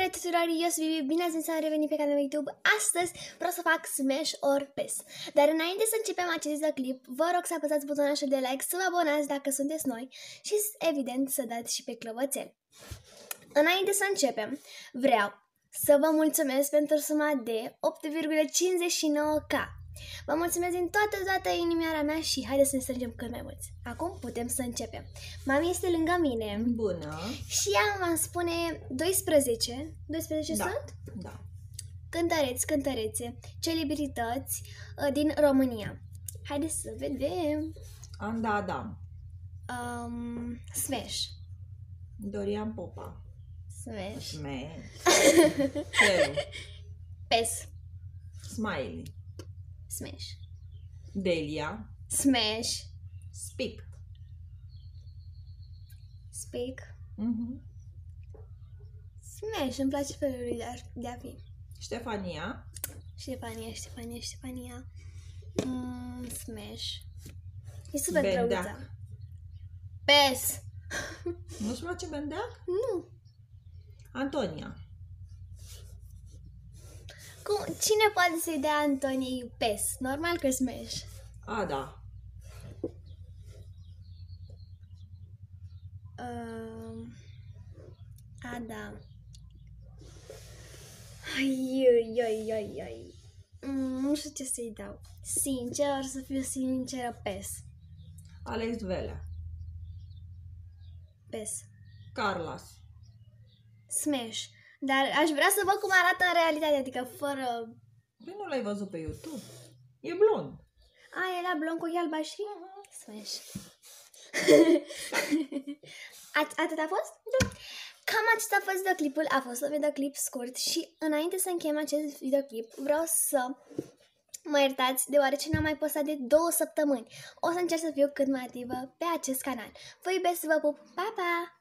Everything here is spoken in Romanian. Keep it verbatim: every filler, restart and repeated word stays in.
Salutare tuturor, eu sunt Bibi, bine ați venit să am revenit pe canalul YouTube. Astăzi vreau să fac Smash or Pass. Dar înainte să începem acest videoclip, vă rog să apăsați butonul de like, să vă abonați dacă sunteți noi și evident să dați și pe clopoțel. Înainte să începem, vreau să vă mulțumesc pentru suma de opt virgulă cincizeci și nouă K. Vă mulțumesc din toată, toată inimioara mea și haideți să ne strângem cât mai mulți. Acum putem să începem. Mami este lângă mine. Bună. Și ea îmi spune doisprezece. doisprezece Da. sunt? Da. Cântăreți, cântărețe, celebrități uh, din România. Haideți să vedem. Anda Adam. Um, Smash. Dorian Popa. Smash. Smash. Cleu. Pass. Smiley. Smash. Delia. Smash. Speak. Speak. Mhm. Smash. Îmi place felul lui de a, de a fi. Ștefania. Ștefania, Ștefania, Ștefania. Mm, Smash. E super Bendeac. drăguță. Pass. Nu-ți place Bendeac? Nu. Antonia. Cum, cine poate să-i dea Antoniei Pass? Normal că Smash. Ada. Uh, Ada. Ai, ai, ai, ai, ai. Mm, nu știu ce să-i dau. Sincer, să fiu sinceră, Pass. Alex Velea. Pass. Carlos. Smash. Dar aș vrea să văd cum arată în realitate, adică fără... Păi nu l-ai văzut pe YouTube? E blond. A, e la blond cu ochii albaștri? Smash. At- atât a fost? Da. Cam atât a fost videoclipul. A fost un videoclip scurt și înainte să încheiem acest videoclip vreau să mă iertați deoarece n-am mai postat de două săptămâni. O să încerc să fiu cât mai activă pe acest canal. Vă iubesc, vă pup, pa, pa!